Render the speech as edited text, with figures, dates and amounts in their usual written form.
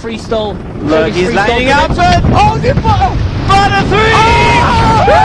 freestyle. Look, he's lining up. Oh, the bottom! Butter three! Oh!